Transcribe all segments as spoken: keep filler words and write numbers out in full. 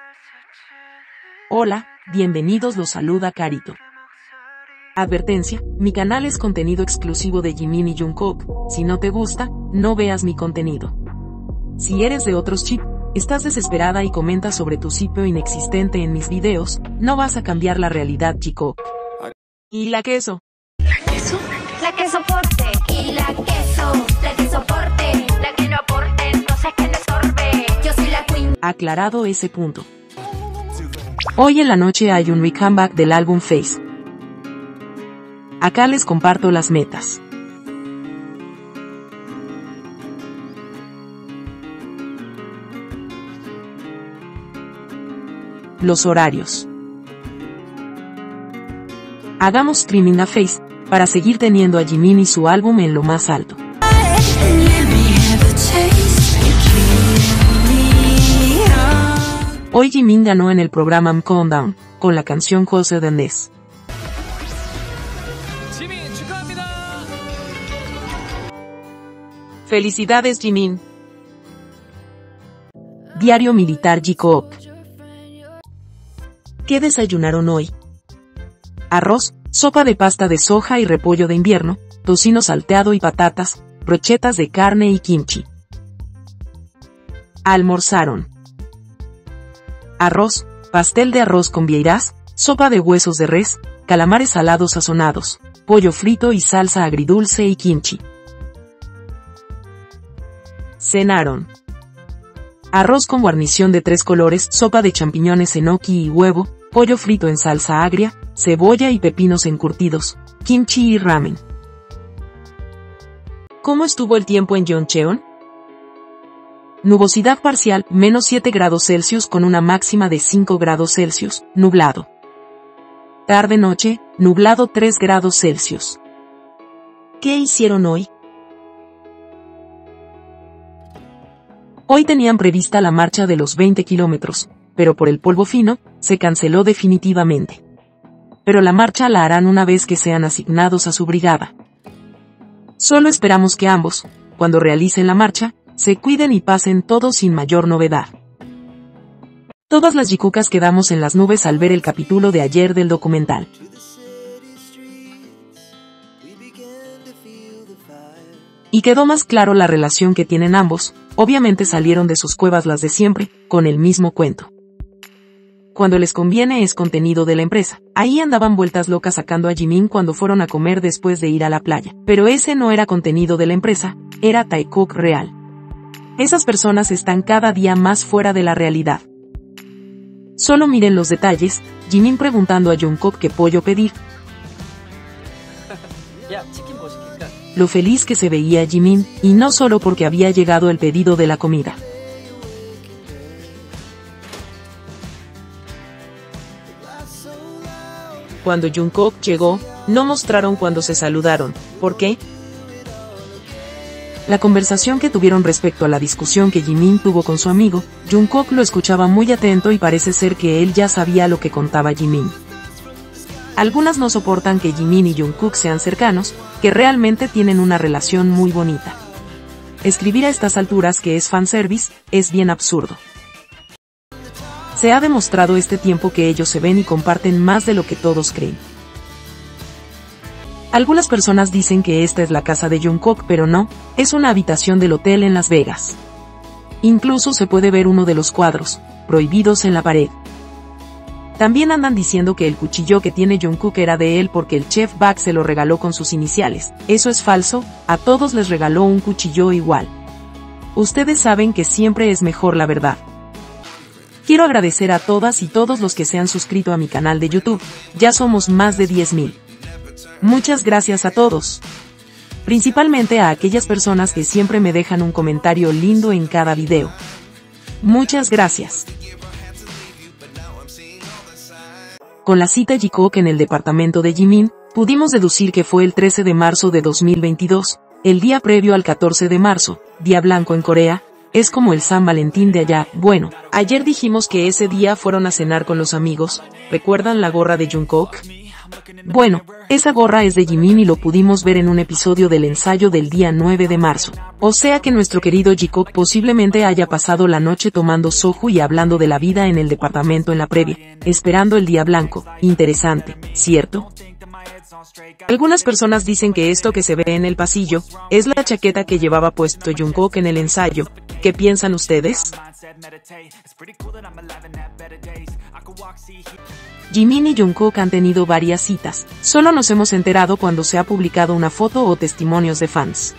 Hola, bienvenidos, los saluda Carito. Advertencia, mi canal es contenido exclusivo de Jimin y Jungkook, si no te gusta, no veas mi contenido. Si eres de otros chip, estás desesperada y comentas sobre tu sitio inexistente en mis videos, no vas a cambiar la realidad, chico. ¿Y la queso? ¿La queso? La que soporte. Y la queso, la que soporte, la que no aporte, entonces que no estorbe. Yo soy la queen. Aclarado ese punto. Hoy en la noche hay un recomeback del álbum Face. Acá les comparto las metas. Los horarios. Hagamos streaming a Face, para seguir teniendo a Jimin y su álbum en lo más alto. Hoy Jimin ganó en el programa M Countdown, con la canción Closer Than This. ¡Felicidades, Jimin! Diario Militar J-Cook. ¿Qué desayunaron hoy? Arroz, sopa de pasta de soja y repollo de invierno, tocino salteado y patatas, brochetas de carne y kimchi. Almorzaron. Arroz, pastel de arroz con vieiras, sopa de huesos de res, calamares salados sazonados, pollo frito y salsa agridulce y kimchi. Cenaron. Arroz con guarnición de tres colores, sopa de champiñones enoki y huevo, pollo frito en salsa agria, cebolla y pepinos encurtidos, kimchi y ramen. ¿Cómo estuvo el tiempo en Yeoncheon? Nubosidad parcial, menos siete grados Celsius con una máxima de cinco grados Celsius, nublado. Tarde-noche, nublado tres grados Celsius. ¿Qué hicieron hoy? Hoy tenían prevista la marcha de los veinte kilómetros, pero por el polvo fino, se canceló definitivamente. Pero la marcha la harán una vez que sean asignados a su brigada. Solo esperamos que ambos, cuando realicen la marcha, se cuiden y pasen todo sin mayor novedad. Todas las jikukas quedamos en las nubes al ver el capítulo de ayer del documental. Y quedó más claro la relación que tienen ambos, obviamente salieron de sus cuevas las de siempre, con el mismo cuento. Cuando les conviene es contenido de la empresa, ahí andaban vueltas locas sacando a Jimin cuando fueron a comer después de ir a la playa, pero ese no era contenido de la empresa, era Taekook real. Esas personas están cada día más fuera de la realidad. Solo miren los detalles, Jimin preguntando a Jungkook qué pollo pedir. Lo feliz que se veía Jimin, y no solo porque había llegado el pedido de la comida. Cuando Jungkook llegó, no mostraron cuando se saludaron, ¿por qué? La conversación que tuvieron respecto a la discusión que Jimin tuvo con su amigo, Jungkook lo escuchaba muy atento y parece ser que él ya sabía lo que contaba Jimin. Algunas no soportan que Jimin y Jungkook sean cercanos, que realmente tienen una relación muy bonita. Escribir a estas alturas que es fanservice, es bien absurdo. Se ha demostrado este tiempo que ellos se ven y comparten más de lo que todos creen. Algunas personas dicen que esta es la casa de Jungkook, pero no, es una habitación del hotel en Las Vegas. Incluso se puede ver uno de los cuadros, prohibidos en la pared. También andan diciendo que el cuchillo que tiene Jungkook era de él porque el chef Bak se lo regaló con sus iniciales. Eso es falso, a todos les regaló un cuchillo igual. Ustedes saben que siempre es mejor la verdad. Quiero agradecer a todas y todos los que se han suscrito a mi canal de YouTube, ya somos más de diez mil. Muchas gracias a todos. Principalmente a aquellas personas que siempre me dejan un comentario lindo en cada video. Muchas gracias. Con la cita Jikook en el departamento de Jimin, pudimos deducir que fue el trece de marzo de dos mil veintidós, el día previo al catorce de marzo, Día Blanco en Corea, es como el San Valentín de allá. Bueno, ayer dijimos que ese día fueron a cenar con los amigos, ¿recuerdan la gorra de Jungkook? Bueno, esa gorra es de Jimin y lo pudimos ver en un episodio del ensayo del día nueve de marzo. O sea que nuestro querido Jikook posiblemente haya pasado la noche tomando soju y hablando de la vida en el departamento en la previa, esperando el día blanco. Interesante, ¿cierto? Algunas personas dicen que esto que se ve en el pasillo es la chaqueta que llevaba puesto Jungkook en el ensayo. ¿Qué piensan ustedes? Jimin y Jungkook han tenido varias citas, solo nos hemos enterado cuando se ha publicado una foto o testimonios de fans.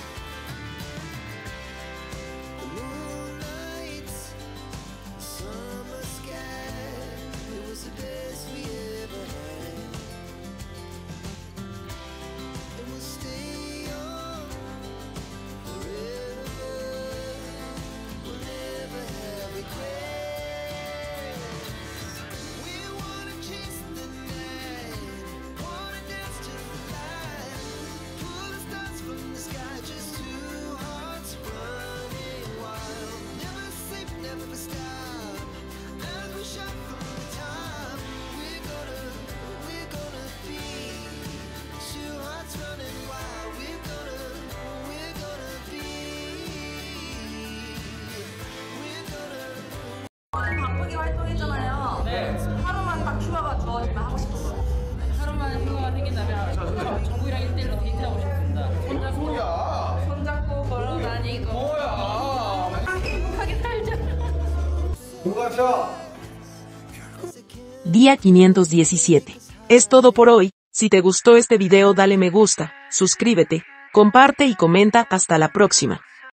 바쁘게 활동했잖아요. 네. 하루만 딱 휴가가 주어지면 하고 싶은 거. 하루만 휴가가 생긴다면 정국이랑 일 대일로 데이트하고 싶습니다. 손잡고, 손잡고 걸어 다니고. 뭐야? 행복하게 살자. Día quinientos diecisiete. Es todo por hoy. Si te gustó este video dale me gusta, suscríbete, comparte y comenta. Hasta la próxima.